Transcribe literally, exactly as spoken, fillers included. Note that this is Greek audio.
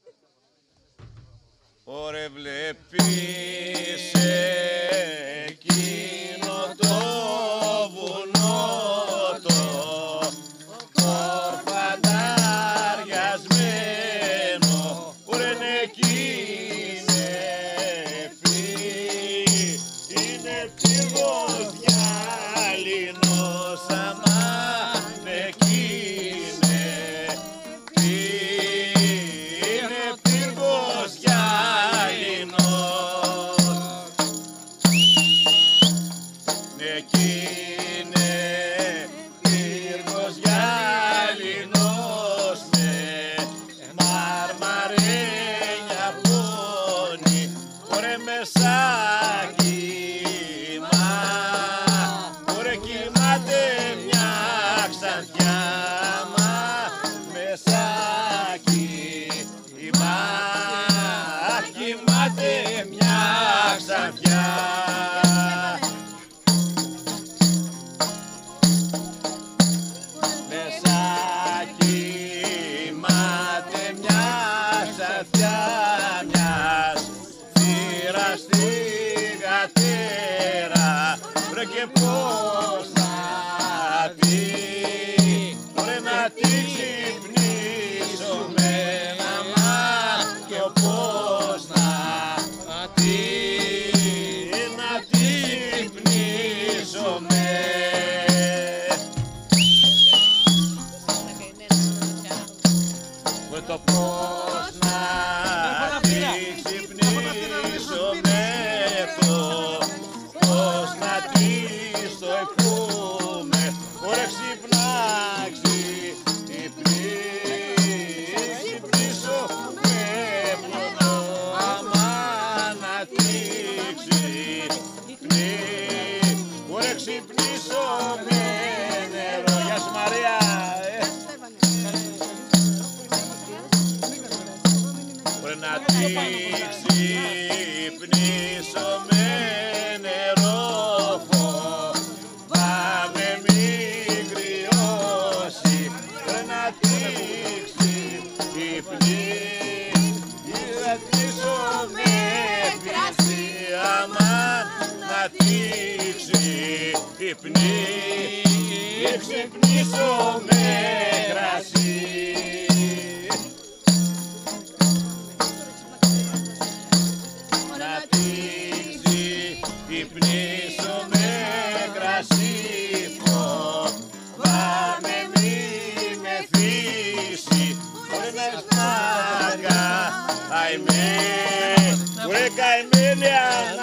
Ωρε βλέπεις εκείνο το βουνό το κορφανταριασμένο, ωρε είναι εκεί είναι φύ, είναι πύργος γυάλινος, αμάν εκεί είναι φύ, είναι πύργος γυάλινος, εκεί είναι πύργος γυάλινος με μαρμαρένια πόνη, ωρε μεσάκι μα, ωρε κοιμάται μια ξανθιά μα, μεσάκι μα, κοιμάται μια ξανθιά. Μιας θύρας στη γατέρα, βρε και πώς θα πει, βρε να τη ξυπνήσω με ένα μάτιο, πώς να πει, να τη ξυπνήσω με. Βρε το πώς να τη ξυπνήσω με το, πώς να της το εκούμε, ωρε ξυπνά, ξυπνή, ξυπνήσω με πλονό, άμα να τη ξυπνή, ωρε ξυπνήσω με νερό. Γεια σου Μαρία. Να τη ξυπνήσω με νερό, φοβάμαι μη κρυώσει, να τη ξυπνήσω με κρασί, αμάν να τη ξυπνήσω με κρασί. Ξυπνήσω με κρασί, φοβάμαι μη με φύσει, ωρε να σνάγκα, αϊμέ, ωρε καημένη